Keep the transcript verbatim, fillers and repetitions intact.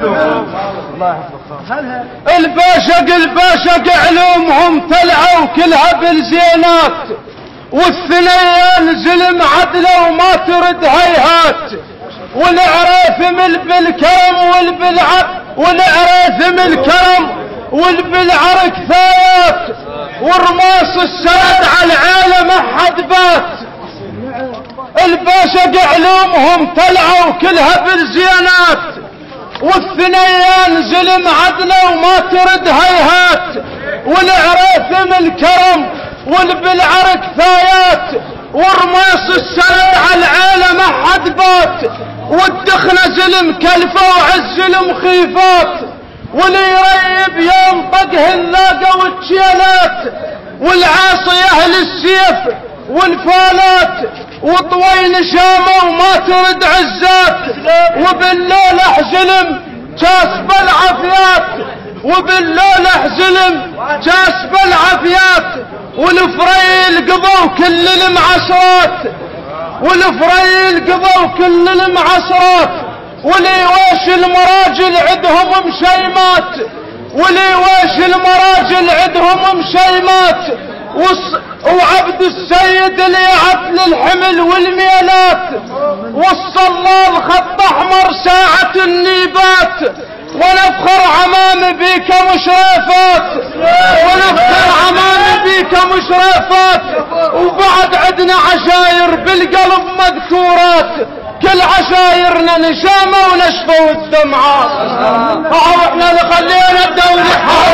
الباشق الباشق علومهم طلعوا كلها بالزينات، والثنيان زلم عدله وما ترد هيهات، والعراثم بالكرم والبالعرق والعراثم الكرم والبالعرق ثايات، ورماص السرد على العالم احد بات. الباشق علومهم طلعوا كلها بالزينات، والثنيان زلم عدله وما ترد هيهات، والعراثم الكرم والبالعرق ثايات، ورماص السرد على العالم احد بات، والدخنه زلم كلفه وعالزلم خيفات، واللي يريب ينطقه اللاقه والتشيلات، والعاصي اهل السيف والفالات، وطويل شامه وما ترد عزات، وبالليل احزلم جاسب العافيات، وبالليل احزلم جاسب العافيات، والفريل قضوا كل المعصرات، والفريل قضوا كل المعصرات، ولي ويش المراجل عدهم مشيمات، ولي ويش المراجل عدهم مشيمات، وعبد السيد اللي يعفل الحمل والميلات، والصلال خط احمر ساعة النيبات، ونفخر عمام بيك مشرفات، ونفخر عمام بيك مشرفات، وبعد عدنا عشاير بالقلب مذكورات، كل عشايرنا نشامة ونشفة والدمعات. احنا اللي خلينا الدولة